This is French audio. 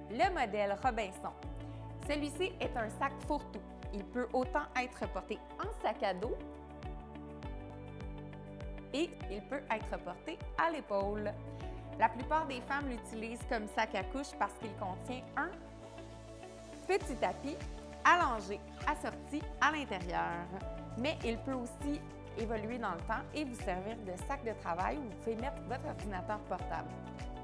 le modèle Robinson. Celui-ci est un sac fourre-tout. Il peut autant être porté en sac à dos et il peut être porté à l'épaule. La plupart des femmes l'utilisent comme sac à couche parce qu'il contient un petit tapis allongé, assorti à l'intérieur. Mais il peut aussi évoluer dans le temps et vous servir de sac de travail où vous pouvez mettre votre ordinateur portable.